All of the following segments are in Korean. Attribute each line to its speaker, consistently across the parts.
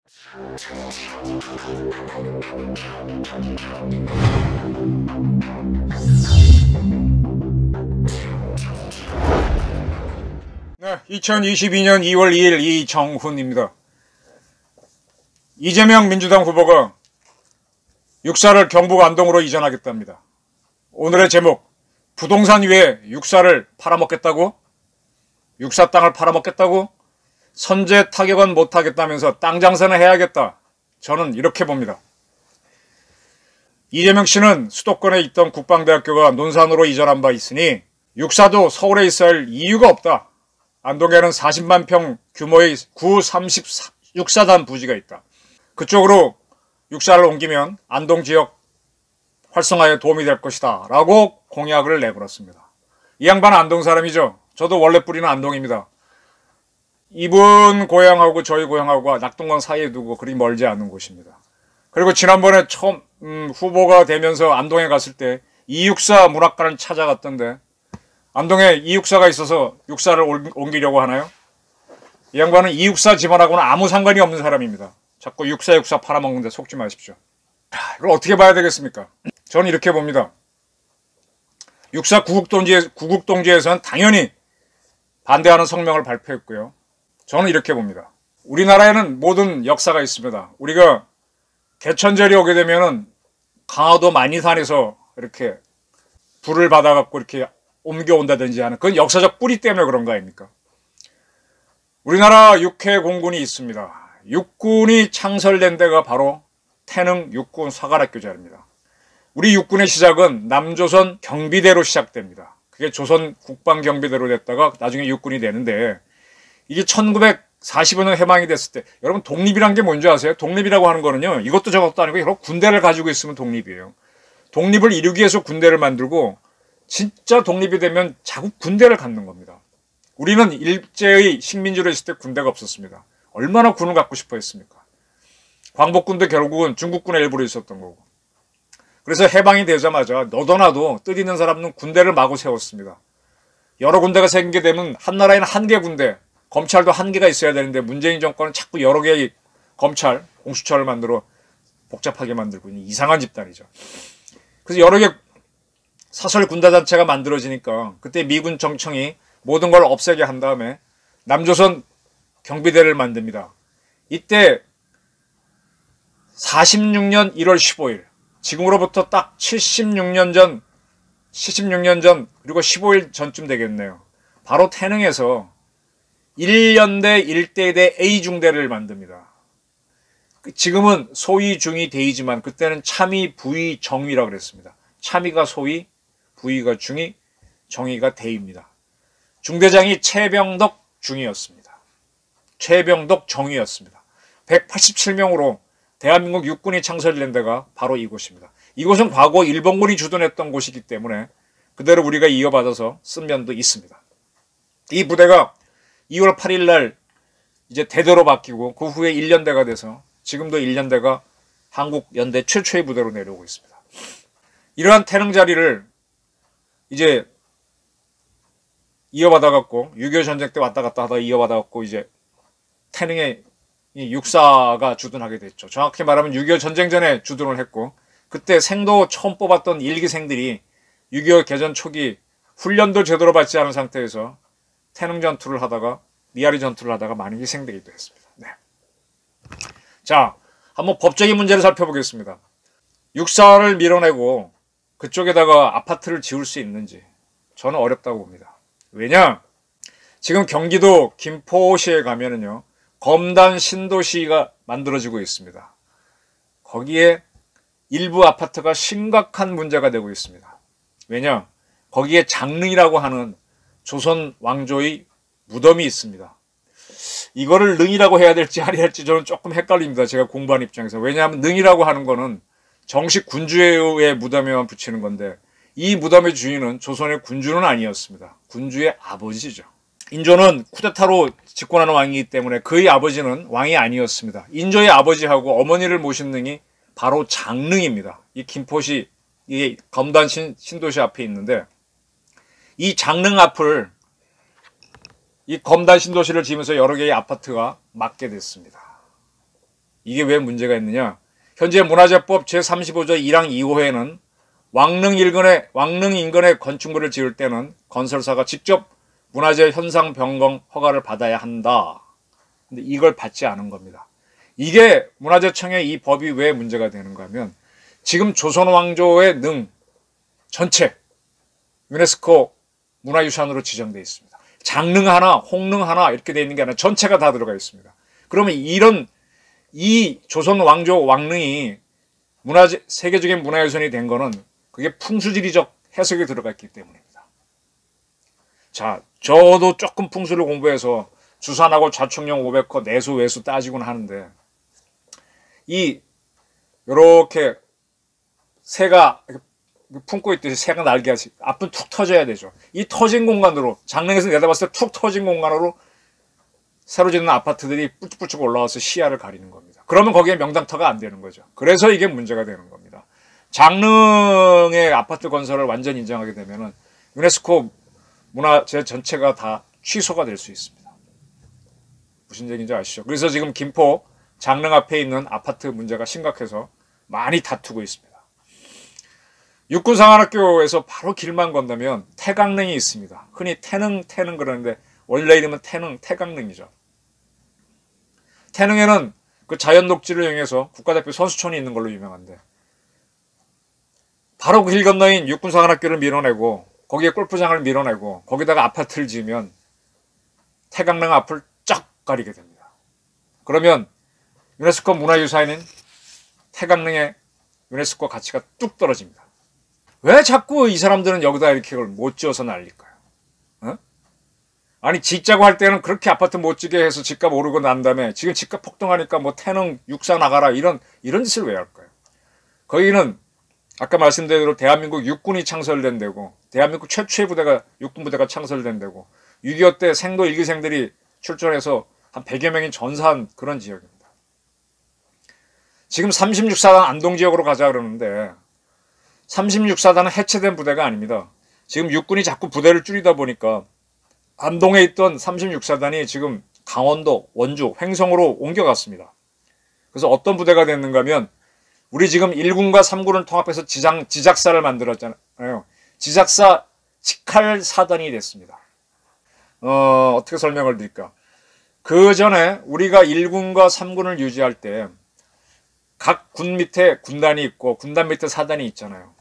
Speaker 1: 네, 2022년 2월 2일 이정훈입니다. 이재명 민주당 후보가 육사를 경북 안동으로 이전하겠답니다. 오늘의 제목, 부동산 위에 육사를 팔아먹겠다고? 육사 땅을 팔아먹겠다고? 선제 타격은 못하겠다면서 땅 장사는 해야겠다. 저는 이렇게 봅니다. 이재명 씨는 수도권에 있던 국방대학교가 논산으로 이전한 바 있으니 육사도 서울에 있어야 할 이유가 없다. 안동에는 40만 평 규모의 구 36사단 부지가 있다. 그쪽으로 육사를 옮기면 안동 지역 활성화에 도움이 될 것이다 라고 공약을 내걸었습니다. 이 양반은 안동 사람이죠. 저도 원래 뿌리는 안동입니다. 이분 고향하고 저희 고향하고 낙동강 사이에 두고 그리 멀지 않은 곳입니다. 그리고 지난번에 처음 후보가 되면서 안동에 갔을 때 이육사 문학관을 찾아갔던데 안동에 이육사가 있어서 육사를 옮기려고 하나요? 이 양반은 이육사 집안하고는 아무 상관이 없는 사람입니다. 자꾸 육사 팔아먹는데 속지 마십시오. 이걸 어떻게 봐야 되겠습니까? 저는 이렇게 봅니다. 육사 구국동지에서는 당연히 반대하는 성명을 발표했고요. 저는 이렇게 봅니다. 우리나라에는 모든 역사가 있습니다. 우리가 개천절이 오게 되면은 강화도 만이산에서 이렇게 불을 받아갖고 이렇게 옮겨온다든지 하는 그건 역사적 뿌리 때문에 그런 거 아닙니까? 우리나라 육해 공군이 있습니다. 육군이 창설된 데가 바로 태릉 육군 사관학교 자리입니다. 우리 육군의 시작은 남조선 경비대로 시작됩니다. 그게 조선 국방경비대로 됐다가 나중에 육군이 되는데 이게 1945년 해방이 됐을 때 여러분 독립이란 게 뭔지 아세요? 독립이라고 하는 거는요. 이것도 저것도 아니고 여러 군대를 가지고 있으면 독립이에요. 독립을 이루기 위해서 군대를 만들고 진짜 독립이 되면 자국 군대를 갖는 겁니다. 우리는 일제의 식민지로 있을 때 군대가 없었습니다. 얼마나 군을 갖고 싶어 했습니까? 광복군도 결국은 중국군의 일부로 있었던 거고. 그래서 해방이 되자마자 너도나도 뜻 있는 사람은 군대를 마구 세웠습니다. 여러 군대가 생기게 되면 한 나라에는 한 개 군대, 검찰도 한 개가 있어야 되는데 문재인 정권은 자꾸 여러 개의 검찰, 공수처를 만들어 복잡하게 만들고 있는 이상한 집단이죠. 그래서 여러 개 사설 군대단체가 만들어지니까 그때 미군 정청이 모든 걸 없애게 한 다음에 남조선 경비대를 만듭니다. 이때 46년 1월 15일 지금으로부터 딱 76년 전 그리고 15일 전쯤 되겠네요. 바로 태릉에서 1연대 1대대 A중대를 만듭니다. 지금은 소위 중위 대이지만 그때는 참위 부위 정위라고 그랬습니다. 참위가 소위, 부위가 중위, 정위가 대입니다. 중대장이 최병덕 중위였습니다. 최병덕 정위였습니다. 187명으로 대한민국 육군이 창설된 데가 바로 이곳입니다. 이곳은 과거 일본군이 주둔했던 곳이기 때문에 그대로 우리가 이어받아서 쓴 면도 있습니다. 이 부대가 2월 8일 날 이제 대대로 바뀌고 그 후에 1년대가 돼서 지금도 1년대가 한국 연대 최초의 부대로 내려오고 있습니다. 이러한 태릉 자리를 이제 이어받아갖고 6.25 전쟁 때 왔다 갔다 하다가 이어받아갖고 이제 태릉에 이 육사가 주둔하게 됐죠. 정확히 말하면 6.25 전쟁 전에 주둔을 했고 그때 생도 처음 뽑았던 일기생들이 6.25 개전 초기 훈련도 제대로 받지 않은 상태에서 태릉 전투를 하다가 미아리 전투를 하다가 많이 희생되기도 했습니다. 네. 자, 한번 법적인 문제를 살펴보겠습니다. 육사를 밀어내고 그쪽에다가 아파트를 지을 수 있는지 저는 어렵다고 봅니다. 왜냐? 지금 경기도 김포시에 가면은요. 검단 신도시가 만들어지고 있습니다. 거기에 일부 아파트가 심각한 문제가 되고 있습니다. 왜냐? 거기에 장릉이라고 하는 조선 왕조의 무덤이 있습니다. 이거를 능이라고 해야 될지 아니야 할지 저는 조금 헷갈립니다. 제가 공부한 입장에서. 왜냐하면 능이라고 하는 거는 정식 군주의 무덤에만 붙이는 건데 이 무덤의 주인은 조선의 군주는 아니었습니다. 군주의 아버지죠. 인조는 쿠데타로 집권하는 왕이기 때문에 그의 아버지는 왕이 아니었습니다. 인조의 아버지하고 어머니를 모신 능이 바로 장릉입니다. 이 김포시 이 검단 신도시 앞에 있는데 이 장릉 앞을 이 검단 신도시를 지으면서 여러 개의 아파트가 맡게 됐습니다. 이게 왜 문제가 있느냐? 현재 문화재법 제35조 1항 2호에는 왕릉 인근에 건축물을 지을 때는 건설사가 직접 문화재 현상 변경 허가를 받아야 한다. 근데 이걸 받지 않은 겁니다. 이게 문화재청의 이 법이 왜 문제가 되는가 하면 지금 조선 왕조의 능 전체 유네스코 문화유산으로 지정되어 있습니다. 장릉 하나, 홍릉 하나 이렇게 되어 있는 게 아니라 전체가 다 들어가 있습니다. 그러면 이 조선 왕조 왕릉이 세계적인 문화유산이 된 거는 그게 풍수지리적 해석이 들어가 있기 때문입니다. 자, 저도 조금 풍수를 공부해서 주산하고 좌측령 500호 내수 외수 따지곤 하는데 요렇게 새가 품고 있듯이 새가 날개같이 앞은 툭 터져야 되죠. 이 터진 공간으로 장릉에서 내다봤을 때 툭 터진 공간으로 새로 짓는 아파트들이 뿔쭉뿔쭉 올라와서 시야를 가리는 겁니다. 그러면 거기에 명당터가 안 되는 거죠. 그래서 이게 문제가 되는 겁니다. 장릉의 아파트 건설을 완전히 인정하게 되면은 유네스코 문화재 전체가 다 취소가 될 수 있습니다. 무슨 얘기인지 아시죠? 그래서 지금 김포 장릉 앞에 있는 아파트 문제가 심각해서 많이 다투고 있습니다. 육군사관학교에서 바로 길만 건너면 태강릉이 있습니다. 흔히 태능 그러는데 원래 이름은 태강릉이죠. 태능에는 그 자연 녹지를 이용해서 국가대표 선수촌이 있는 걸로 유명한데 바로 그 길 건너인 육군사관학교를 밀어내고 거기에 골프장을 밀어내고 거기다가 아파트를 지으면 태강릉 앞을 쫙 가리게 됩니다. 그러면 유네스코 문화유산인 태강릉의 유네스코 가치가 뚝 떨어집니다. 왜 자꾸 이 사람들은 여기다 이렇게 못 지어서 날릴까요? 어? 아니 짓자고 할 때는 그렇게 아파트 못 지게 해서 집값 오르고 난 다음에 지금 집값 폭등하니까 뭐 태릉 육사 나가라 이런 짓을 왜 할까요? 거기는 아까 말씀드린 대로 대한민국 육군이 창설된 데고 대한민국 최초의 부대가 육군부대가 창설된 데고 6.25 때 생도 일기생들이 출전해서 한 100여 명이 전사한 그런 지역입니다. 지금 36사단 안동지역으로 가자 그러는데 36사단은 해체된 부대가 아닙니다. 지금 육군이 자꾸 부대를 줄이다 보니까 안동에 있던 36사단이 지금 강원도, 원주, 횡성으로 옮겨갔습니다. 그래서 어떤 부대가 됐는가 하면 우리 지금 1군과 3군을 통합해서 지작사를 만들었잖아요. 지작사 직할사단이 됐습니다. 어떻게 설명을 드릴까? 그 전에 우리가 1군과 3군을 유지할 때 각 군 밑에 군단이 있고 군단 밑에 사단이 있잖아요.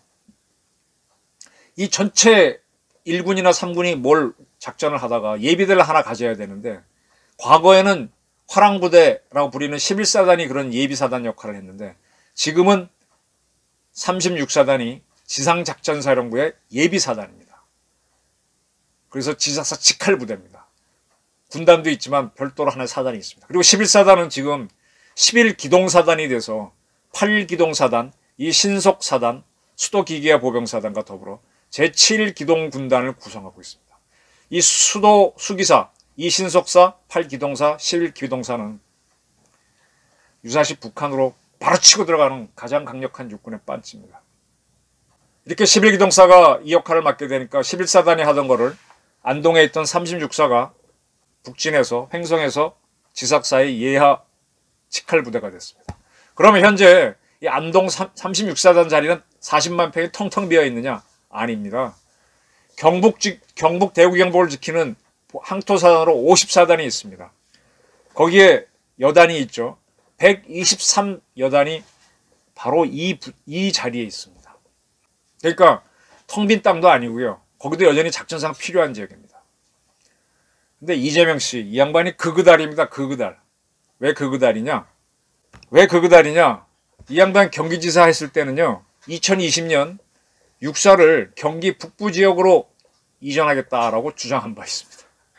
Speaker 1: 이 전체 1군이나 3군이 뭘 작전을 하다가 예비대를 하나 가져야 되는데 과거에는 화랑부대라고 부리는 11사단이 그런 예비사단 역할을 했는데 지금은 36사단이 지상작전사령부의 예비사단입니다. 그래서 지작사 직할부대입니다. 군단도 있지만 별도로 하나의 사단이 있습니다. 그리고 11사단은 지금 11기동사단이 돼서 8기동사단, 이 신속사단, 수도기계화 보병사단과 더불어 제7기동군단을 구성하고 있습니다. 이 수기사, 이 신속사, 8기동사, 11기동사는 유사시 북한으로 바로 치고 들어가는 가장 강력한 육군의 빤치입니다. 이렇게 11기동사가 이 역할을 맡게 되니까 11사단이 하던 거를 안동에 있던 36사가 북진해서 횡성에서 지삭사의 예하 직할부대가 됐습니다. 그러면 현재 이 안동 36사단 자리는 40만 평이 텅텅 비어 있느냐? 아닙니다. 경북 대구경보를 지키는 항토사단으로 50사단이 있습니다. 거기에 여단이 있죠. 123여단이 바로 이 자리에 있습니다. 그러니까 텅 빈 땅도 아니고요. 거기도 여전히 작전상 필요한 지역입니다. 근데 이재명 씨, 이 양반이 그그달입니다. 그그달. 왜 그그달이냐? 이 양반 경기지사 했을 때는요. 2020년 육사를 경기 북부 지역으로 이전하겠다라고 주장한 바 있습니다.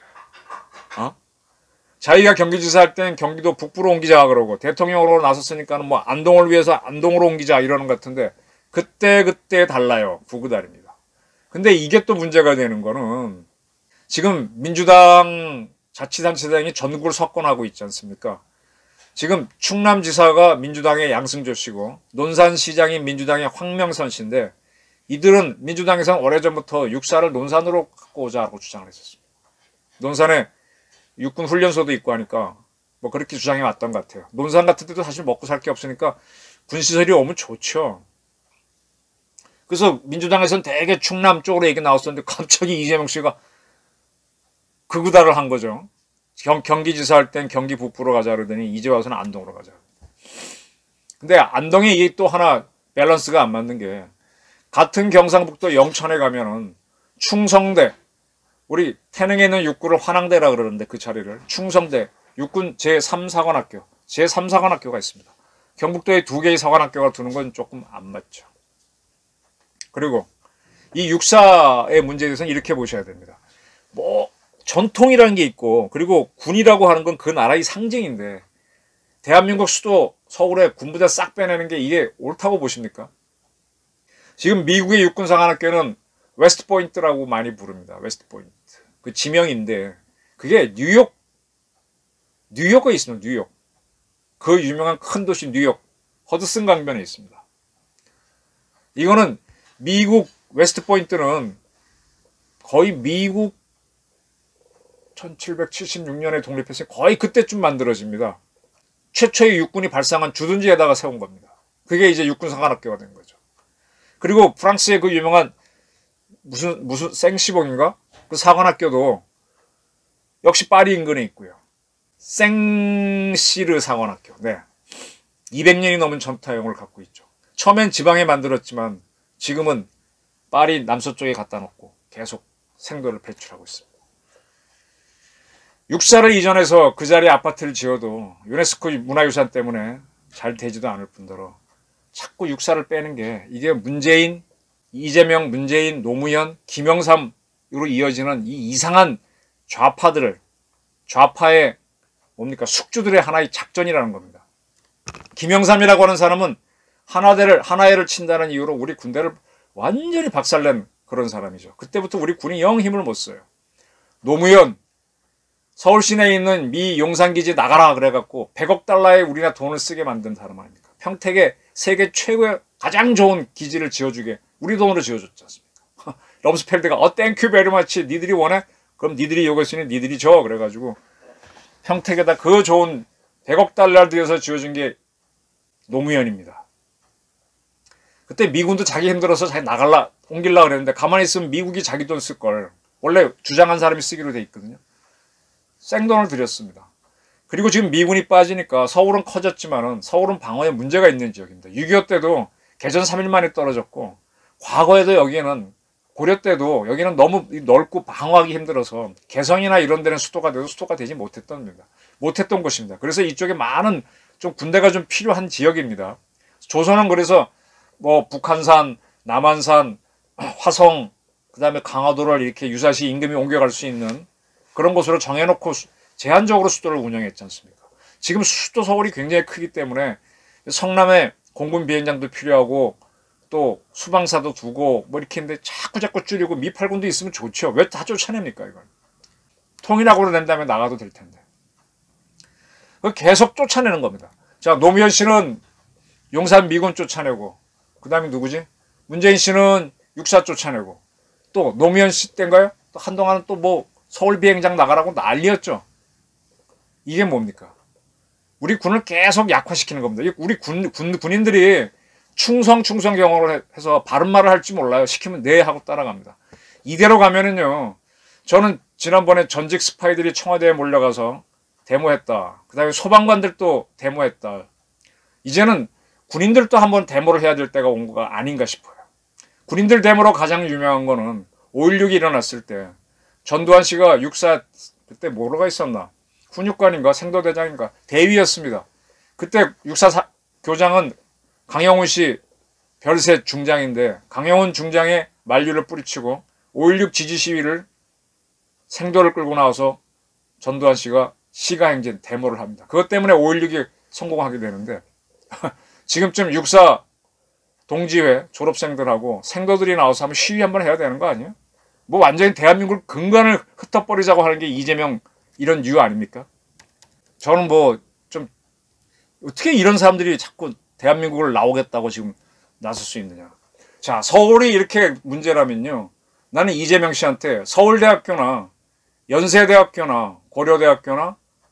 Speaker 1: 자기가 경기지사 할 때는 경기도 북부로 옮기자 그러고 대통령으로 나섰으니까는 뭐 안동을 위해서 안동으로 옮기자 이러는 것 같은데 그때 달라요. 그그달입니다. 근데 이게 또 문제가 되는 거는 지금 민주당 자치단체장이 전국을 석권하고 있지 않습니까? 지금 충남지사가 민주당의 양승조 씨고 논산시장이 민주당의 황명선 씨인데 이들은 민주당에서는 오래전부터 육사를 논산으로 갖고 오자고 주장을 했었습니다. 논산에 육군 훈련소도 있고 하니까 뭐 그렇게 주장해 왔던 것 같아요. 논산 같은 데도 사실 먹고 살 게 없으니까 군시설이 오면 좋죠. 그래서 민주당에서는 되게 충남 쪽으로 얘기 나왔었는데 갑자기 이재명 씨가 극우다를 한 거죠. 경기지사 할 땐 경기 북부로 가자 그러더니 이제 와서는 안동으로 가자. 근데 안동에 이게 또 하나 밸런스가 안 맞는 게 같은 경상북도 영천에 가면은 충성대, 우리 태릉에 있는 육군을 환항대라 그러는데 그 자리를 충성대 육군 제3사관학교, 제3사관학교가 있습니다. 경북도에 2개의 사관학교가 두는 건 조금 안 맞죠. 그리고 이 육사의 문제에 대해서는 이렇게 보셔야 됩니다. 뭐 전통이라는 게 있고 그리고 군이라고 하는 건 그 나라의 상징인데 대한민국 수도 서울에 군부대 싹 빼내는 게 이게 옳다고 보십니까? 지금 미국의 육군사관학교는 웨스트포인트라고 많이 부릅니다. 웨스트포인트. 그 지명인데 그게 뉴욕에 있습니다. 뉴욕. 그 유명한 큰 도시 뉴욕 허드슨 강변에 있습니다. 이거는 미국 웨스트포인트는 거의 미국 1776년에 독립했으니 거의 그때쯤 만들어집니다. 최초의 육군이 발상한 주둔지에다가 세운 겁니다. 그게 이제 육군사관학교가 된 거죠. 그리고 프랑스의 그 유명한 무슨 생시봉인가? 그 사관학교도 역시 파리 인근에 있고요. 생시르 사관학교. 네. 200년이 넘은 전타형을 갖고 있죠. 처음엔 지방에 만들었지만 지금은 파리 남서쪽에 갖다 놓고 계속 생도를 배출하고 있습니다. 육사를 이전해서 그 자리에 아파트를 지어도 유네스코 문화유산 때문에 잘 되지도 않을 뿐더러 자꾸 육사를 빼는 게 이게 문재인, 이재명, 문재인, 노무현, 김영삼으로 이어지는 이 이상한 좌파의 뭡니까 숙주들의 하나의 작전이라는 겁니다. 김영삼이라고 하는 사람은 하나회를 친다는 이유로 우리 군대를 완전히 박살낸 그런 사람이죠. 그때부터 우리 군이 영 힘을 못 써요. 노무현 서울 시내에 있는 미 용산기지 나가라 그래갖고 100억 달러에 우리나라 돈을 쓰게 만든 사람 아닙니까? 평택에 세계 최고의 가장 좋은 기지를 지어주게 우리 돈으로 지어줬지 않습니까? 럼스펠드가 땡큐 베리마치 니들이 원해? 그럼 니들이 요구했으니 니들이 줘 그래가지고 평택에다 그 좋은 100억 달러를 들여서 지어준 게 노무현입니다. 그때 미군도 자기 힘들어서 자기 옮길라 그랬는데 가만히 있으면 미국이 자기 돈 쓸걸. 원래 주장한 사람이 쓰기로 돼 있거든요. 생돈을 들였습니다. 그리고 지금 미군이 빠지니까 서울은 커졌지만은 서울은 방어에 문제가 있는 지역입니다. 6.25 때도 개전 3일 만에 떨어졌고 과거에도 여기는 고려 때도 여기는 너무 넓고 방어하기 힘들어서 개성이나 이런 데는 수도가 되지 못했던 곳입니다. 그래서 이쪽에 많은 좀 군대가 좀 필요한 지역입니다. 조선은 그래서 뭐 북한산, 남한산, 화성, 그 다음에 강화도를 이렇게 유사시 임금이 옮겨갈 수 있는 그런 곳으로 정해놓고 제한적으로 수도를 운영했지 않습니까? 지금 수도 서울이 굉장히 크기 때문에 성남에 공군 비행장도 필요하고 또 수방사도 두고 뭐 이렇게 했는데 자꾸 줄이고 미팔군도 있으면 좋죠. 왜 다 쫓아냅니까 이걸? 통일하고 낸 다음에 나가도 될 텐데. 계속 쫓아내는 겁니다. 자, 노무현 씨는 용산 미군 쫓아내고 그 다음에 누구지? 문재인 씨는 육사 쫓아내고 또 노무현 씨 때인가요? 또 한동안은 또 뭐 서울 비행장 나가라고 난리였죠. 이게 뭡니까? 우리 군을 계속 약화시키는 겁니다. 우리 군인들이 충성 경험을 해서 바른 말을 할지 몰라요. 시키면 네 하고 따라갑니다. 이대로 가면은요. 저는 지난번에 전직 스파이들이 청와대에 몰려가서 데모했다. 그 다음에 소방관들도 데모했다. 이제는 군인들도 한번 데모를 해야 될 때가 온 거가 아닌가 싶어요. 군인들 데모로 가장 유명한 거는 5.16이 일어났을 때 전두환 씨가 육사 그때 뭐로가 있었나? 훈육관인가 생도대장인가 대위였습니다. 그때 육사 교장은 강영훈 씨 별세 중장인데 강영훈 중장의 만류를 뿌리치고 5.16 지지 시위를 생도를 끌고 나와서 전두환 씨가 시가행진 데모를 합니다. 그것 때문에 5.16이 성공하게 되는데 지금쯤 육사 동지회 졸업생들하고 생도들이 나와서 한번 시위 한번 해야 되는 거 아니에요? 뭐 완전히 대한민국 근간을 흩어버리자고 하는 게 이재명 이런 이유 아닙니까? 저는 뭐 좀 어떻게 이런 사람들이 자꾸 대한민국을 나오겠다고 지금 나설 수 있느냐. 자, 서울이 이렇게 문제라면요. 나는 이재명 씨한테 서울대학교나 연세대학교나 고려대학교나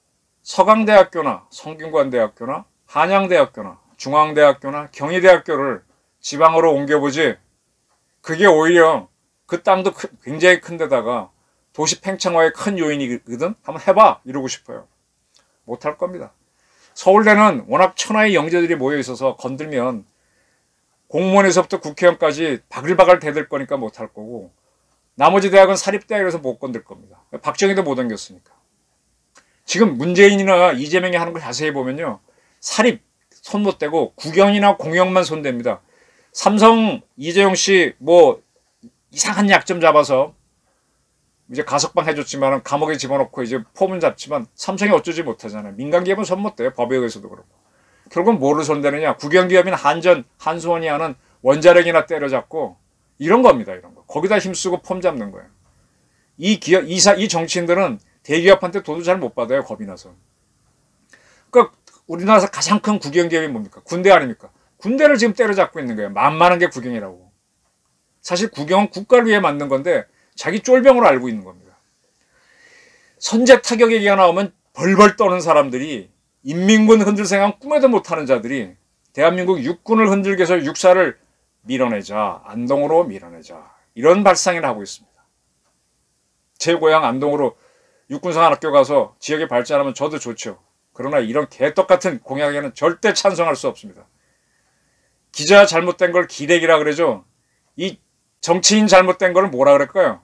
Speaker 1: 서강대학교나 성균관대학교나 한양대학교나 중앙대학교나 경희대학교를 지방으로 옮겨보지, 그게 오히려 그 땅도 굉장히 큰 데다가 도시 팽창화의 큰 요인이거든. 한번 해봐 이러고 싶어요. 못할 겁니다. 서울대는 워낙 천하의 영재들이 모여 있어서 건들면 공무원에서부터 국회의원까지 바글바글 대들 거니까 못할 거고, 나머지 대학은 사립대학이라서 못 건들 겁니다. 박정희도 못 옮겼으니까. 지금 문재인이나 이재명이 하는 걸 자세히 보면요, 사립 손 못 대고 국영이나 공영만 손댑니다. 삼성 이재용 씨 뭐 이상한 약점 잡아서 이제 가석방 해줬지만 감옥에 집어넣고 이제 폼은 잡지만 삼성이 어쩌지 못하잖아요. 민간기업은 손 못 대요. 법에 의해서도 그렇고. 결국은 뭐를 손대느냐, 국영기업인 한전, 한수원이 하는 원자력이나 때려잡고 이런 겁니다. 이런 거. 거기다 힘쓰고 폼 잡는 거예요. 이 정치인들은 대기업한테 돈도 잘 못 받아요. 겁이 나서. 그러니까 우리나라에서 가장 큰 국영기업이 뭡니까? 군대 아닙니까? 군대를 지금 때려잡고 있는 거예요. 만만한 게 국영이라고. 사실 국영은 국가를 위해 만든 건데 자기 쫄병으로 알고 있는 겁니다. 선제 타격 얘기가 나오면 벌벌 떠는 사람들이, 인민군 흔들 생각 꿈에도 못하는 자들이 대한민국 육군을 흔들기 위해서 육사를 밀어내자, 안동으로 밀어내자, 이런 발상을 하고 있습니다. 제 고향 안동으로 육군사관학교 가서 지역에 발전하면 저도 좋죠. 그러나 이런 개떡같은 공약에는 절대 찬성할 수 없습니다. 기자 잘못된 걸 기대기라 그러죠. 이 정치인 잘못된 걸 뭐라 그럴까요?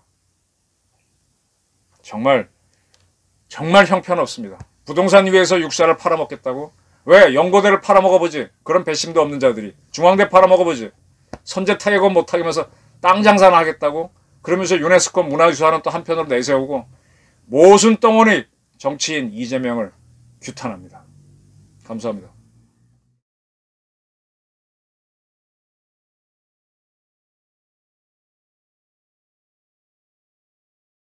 Speaker 1: 정말 형편없습니다. 부동산 위에서 육사를 팔아먹겠다고? 왜? 연고대를 팔아먹어보지. 그런 배심도 없는 자들이. 중앙대 팔아먹어보지. 선제 타격은 못하게 하면서 땅 장사나 하겠다고? 그러면서 유네스코 문화유산은 또 한편으로 내세우고, 모순 덩어리 정치인 이재명을 규탄합니다. 감사합니다.